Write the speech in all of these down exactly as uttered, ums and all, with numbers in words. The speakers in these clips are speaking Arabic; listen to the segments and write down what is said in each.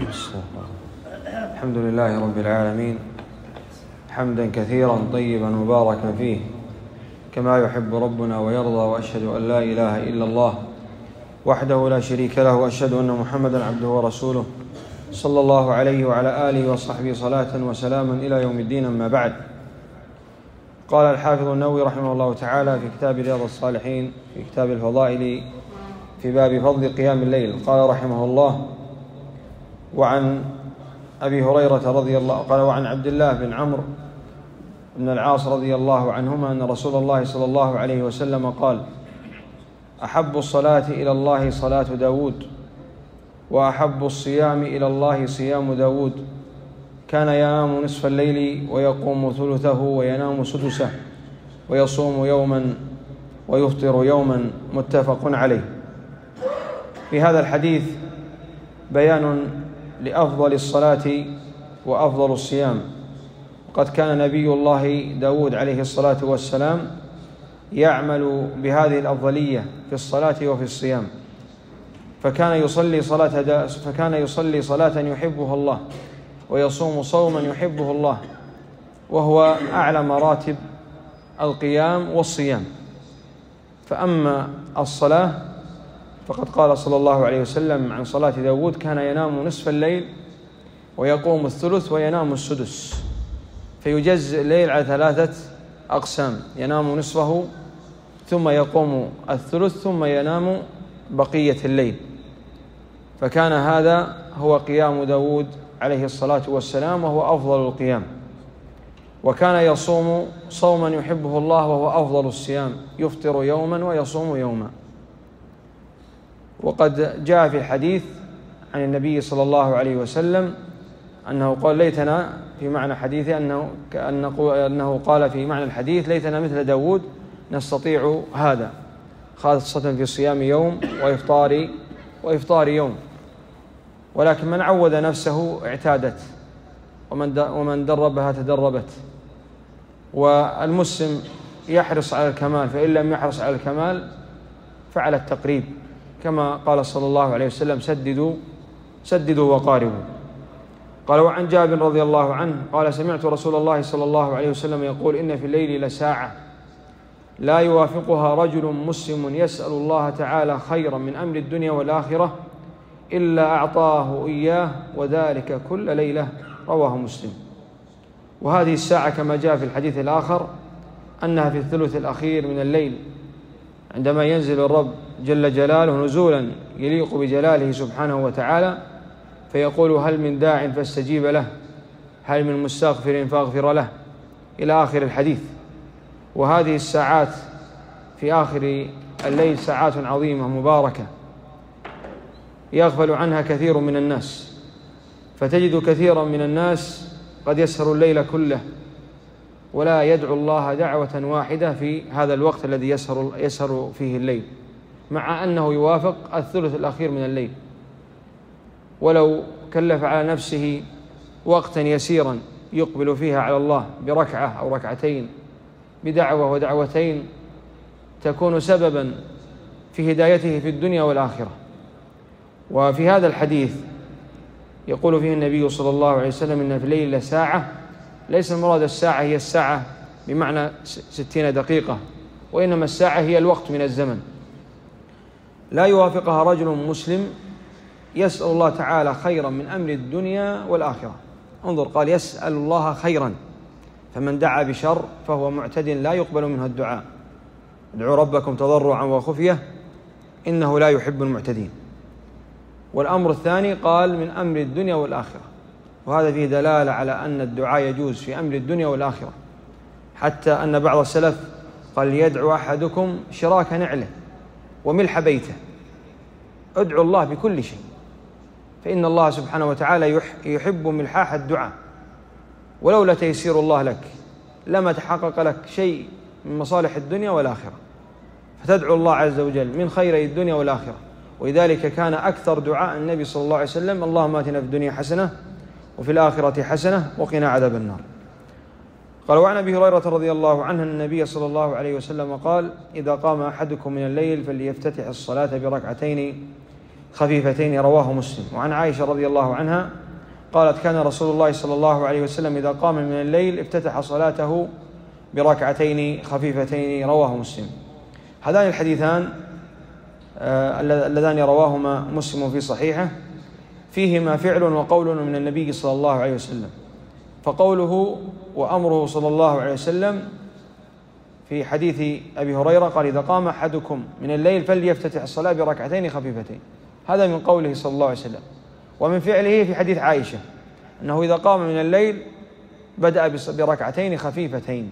الحمد لله رب العالمين، حمدا كثيرا طيبا مباركا فيه كما يحب ربنا ويرضى، وأشهد أن لا إله إلا الله وحده لا شريك له، وأشهد أن محمدا عبده ورسوله صلى الله عليه وعلى آله وصحبه صلاة وسلاما إلى يوم الدين. أما بعد، قال الحافظ النووي رحمه الله تعالى في كتاب رياض الصالحين في كتاب الفضائل في باب فضل قيام الليل، قال رحمه الله: وعن أبي هريرة رضي الله قال وعن عبد الله بن عمرو بن العاص رضي الله عنهما أن رسول الله صلى الله عليه وسلم قال: أحب الصلاة إلى الله صلاة داود، وأحب الصيام إلى الله صيام داود، كان ينام نصف الليل ويقوم ثلثه وينام سدسه ويصوم يوما ويفطر يوما، متفق عليه. في هذا الحديث بيان لأفضل الصلاة وأفضل الصيام، وقد كان نبي الله داود عليه الصلاة والسلام يعمل بهذه الأفضلية في الصلاة وفي الصيام، فكان يصلي صلاة فكان يصلي صلاة يحبها الله، ويصوم صوما يحبه الله، وهو أعلى مراتب القيام والصيام. فأما الصلاة فقد قال صلى الله عليه وسلم عن صلاة داود: كان ينام نصف الليل ويقوم الثلث وينام السدس، فيجزئ الليل على ثلاثة أقسام: ينام نصفه ثم يقوم الثلث ثم ينام بقية الليل. فكان هذا هو قيام داود عليه الصلاة والسلام، وهو أفضل القيام. وكان يصوم صوما يحبه الله، وهو أفضل الصيام، يفطر يوما ويصوم يوما. وقد جاء في الحديث عن النبي صلى الله عليه وسلم أنه قال: ليتنا في معنى حديثه أنه, أنه قال في معنى الحديث: ليتنا مثل داود نستطيع هذا، خاصة في صيام يوم وإفطار وإفطار يوم. ولكن من عود نفسه اعتادت، ومن ومن دربها تدربت. والمسلم يحرص على الكمال، فإن لم يحرص على الكمال فعلى التقريب، كما قال صلى الله عليه وسلم: سددوا سددوا وقاربوا. قال: وعن جابر رضي الله عنه قال: سمعت رسول الله صلى الله عليه وسلم يقول: إن في الليل لساعة لا يوافقها رجل مسلم يسأل الله تعالى خيرا من أمر الدنيا والآخرة إلا أعطاه إياه، وذلك كل ليلة. رواه مسلم. وهذه الساعة كما جاء في الحديث الآخر أنها في الثلث الأخير من الليل، عندما ينزل الرب جل جلاله نزولا يليق بجلاله سبحانه وتعالى، فيقول: هل من داع فاستجيب له، هل من مستغفر فاغفر له، إلى آخر الحديث. وهذه الساعات في آخر الليل ساعات عظيمة مباركة يغفل عنها كثير من الناس، فتجد كثيرا من الناس قد يسهر الليل كله ولا يدعو الله دعوة واحدة في هذا الوقت الذي يسهر, يسهر فيه الليل، مع أنه يوافق الثلث الأخير من الليل. ولو كلف على نفسه وقتا يسيرا يقبل فيها على الله بركعة أو ركعتين، بدعوة ودعوتين، تكون سببا في هدايته في الدنيا والآخرة. وفي هذا الحديث يقول فيه النبي صلى الله عليه وسلم: إن في الليل لساعة، ليس المراد الساعة هي الساعة بمعنى ستين دقيقة، وإنما الساعة هي الوقت من الزمن لا يوافقها رجل مسلم يسأل الله تعالى خيرا من أمر الدنيا والآخرة. انظر، قال: يسأل الله خيرا، فمن دعا بشر فهو معتد لا يقبل منه الدعاء. ادعوا ربكم تضرعا وخفية إنه لا يحب المعتدين. والأمر الثاني قال: من أمر الدنيا والآخرة، وهذا فيه دلالة على أن الدعاء يجوز في أمر الدنيا والآخرة، حتى أن بعض السلف قال: يدعو أحدكم شراك نعله وملح بيته. ادعو الله بكل شيء، فإن الله سبحانه وتعالى يحب ملحاح الدعاء، ولولا تيسير الله لك لما تحقق لك شيء من مصالح الدنيا والآخرة، فتدعو الله عز وجل من خيري الدنيا والآخرة. ولذلك كان أكثر دعاء النبي صلى الله عليه وسلم: اللهم آتنا في الدنيا حسنة وفي الآخرة حسنة وقنا عذاب النار. قال: وعن أبي هريرة رضي الله عنه أن النبي صلى الله عليه وسلم قال: إذا قام أحدكم من الليل فليفتتح الصلاة بركعتين خفيفتين رواه مسلم. وعن عائشة رضي الله عنها قالت كان رسول الله صلى الله عليه وسلم إذا قام من الليل افتتح صلاته بركعتين خفيفتين رواه مسلم. هذان الحديثان اللذان رواهما مسلم في صحيحه فيهما فعل وقول من النبي صلى الله عليه وسلم. فقوله وأمره صلى الله عليه وسلم في حديث أبي هريرة قال إذا قام أحدكم من الليل فليفتتح الصلاة بركعتين خفيفتين، هذا من قوله صلى الله عليه وسلم. ومن فعله في حديث عائشة أنه إذا قام من الليل بدأ بركعتين خفيفتين.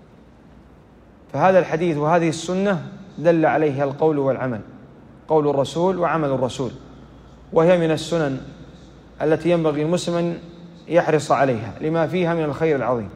فهذا الحديث وهذه السنة دل عليها القول والعمل، قول الرسول وعمل الرسول، وهي من السنن التي ينبغي المسلم أن يحرص عليها لما فيها من الخير العظيم.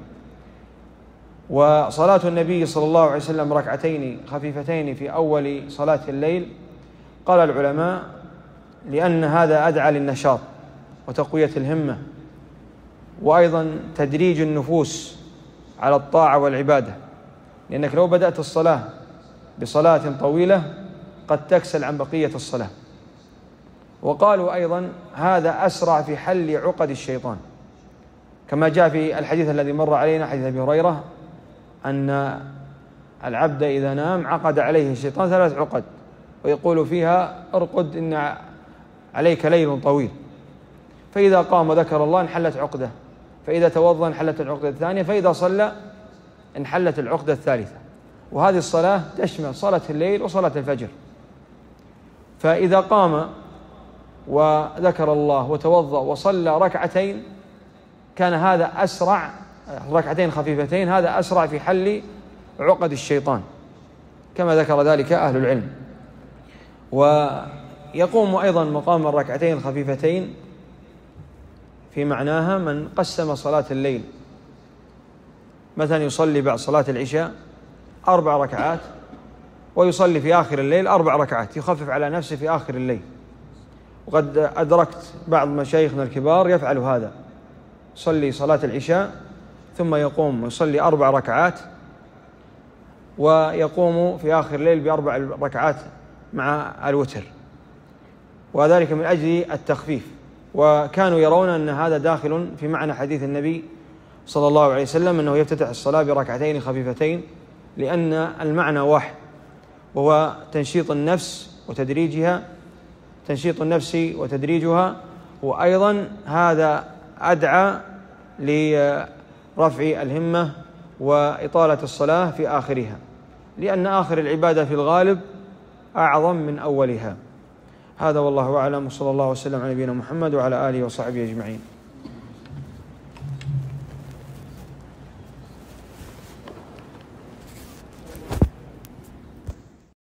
وصلاة النبي صلى الله عليه وسلم ركعتين خفيفتين في أول صلاة الليل قال العلماء لأن هذا أدعى للنشاط وتقوية الهمة، وأيضا تدريج النفوس على الطاعة والعبادة، لأنك لو بدأت الصلاة بصلاة طويلة قد تكسل عن بقية الصلاة. وقالوا أيضا هذا أسرع في حل عقد الشيطان، كما جاء في الحديث الذي مر علينا حديث أبي هريرة أن العبد إذا نام عقد عليه الشيطان ثلاث عقد ويقول فيها ارقد إن عليك ليل طويل، فإذا قام وذكر الله انحلت عقده، فإذا توضأ انحلت العقدة الثانية، فإذا صلى انحلت العقدة الثالثة. وهذه الصلاة تشمل صلاة الليل وصلاة الفجر. فإذا قام وذكر الله وتوضأ وصلى ركعتين كان هذا أسرع، ركعتين خفيفتين، هذا أسرع في حل عقد الشيطان كما ذكر ذلك أهل العلم. ويقوم أيضا مقام الركعتين الخفيفتين في معناها من قسم صلاة الليل، مثلا يصلي بعد صلاة العشاء أربع ركعات ويصلي في آخر الليل أربع ركعات، يخفف على نفسه في آخر الليل. وقد أدركت بعض مشايخنا الكبار يفعل هذا، يصلي صلاة العشاء ثم يقوم ويصلي أربع ركعات ويقوم في آخر الليل بأربع ركعات مع الوتر، وذلك من أجل التخفيف. وكانوا يرون أن هذا داخل في معنى حديث النبي صلى الله عليه وسلم أنه يفتتح الصلاة بركعتين خفيفتين، لأن المعنى واحد، وهو تنشيط النفس وتدريجها، تنشيط النفس وتدريجها. وأيضا هذا أدعى لرفع الهمة وإطالة الصلاة في آخرها، لأن آخر العبادة في الغالب أعظم من أولها. هذا والله أعلم، وصلى الله وسلم على نبينا محمد وعلى آله وصحبه أجمعين.